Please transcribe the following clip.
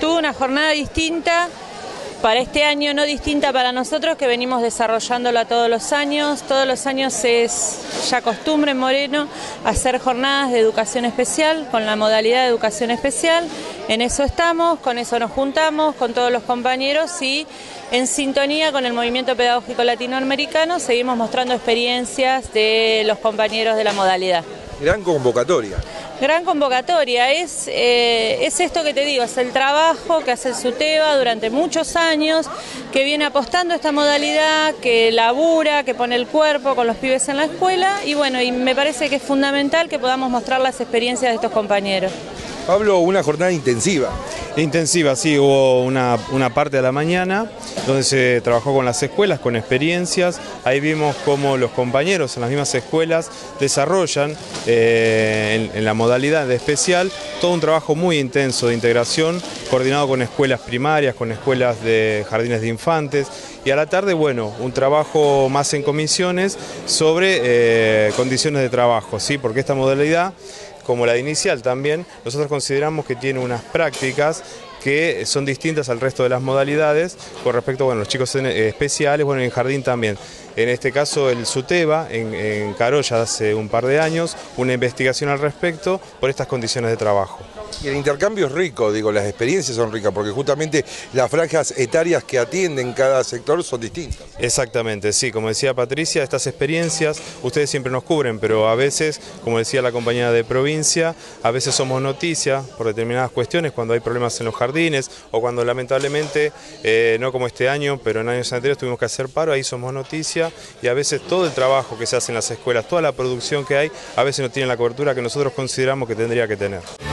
tuve una jornada distinta para este año, no distinta para nosotros, que venimos desarrollándola todos los años. Todos los años es ya costumbre en Moreno hacer jornadas de educación especial, con la modalidad de educación especial. En eso estamos, con eso nos juntamos, con todos los compañeros y en sintonía con el movimiento pedagógico latinoamericano seguimos mostrando experiencias de los compañeros de la modalidad. Gran convocatoria. Gran convocatoria, es esto que te digo, es el trabajo que hace el SUTEBA durante muchos años, que viene apostando a esta modalidad, que labura, que pone el cuerpo con los pibes en la escuela y bueno, y me parece que es fundamental que podamos mostrar las experiencias de estos compañeros. Pablo, una jornada intensiva. Intensiva, sí, hubo una parte de la mañana donde se trabajó con las escuelas, con experiencias. Ahí vimos cómo los compañeros en las mismas escuelas desarrollan en la modalidad de especial todo un trabajo muy intenso de integración, coordinado con escuelas primarias, con escuelas de jardines de infantes. Y a la tarde, bueno, un trabajo más en comisiones sobre condiciones de trabajo, ¿sí? Porque esta modalidad, como la de inicial también, nosotros consideramos que tiene unas prácticas que son distintas al resto de las modalidades con respecto a bueno, los chicos especiales, bueno, en jardín también. En este caso el SUTEBA encaró ya hace un par de años una investigación al respecto por estas condiciones de trabajo. Y el intercambio es rico, digo, las experiencias son ricas, porque justamente las franjas etarias que atienden cada sector son distintas. Exactamente, sí, como decía Patricia, estas experiencias ustedes siempre nos cubren, pero a veces, como decía la compañera de provincia, a veces somos noticia por determinadas cuestiones, cuando hay problemas en los jardines o cuando lamentablemente, no como este año, pero en años anteriores tuvimos que hacer paro, ahí somos noticia y a veces todo el trabajo que se hace en las escuelas, toda la producción que hay, a veces no tiene la cobertura que nosotros consideramos que tendría que tener.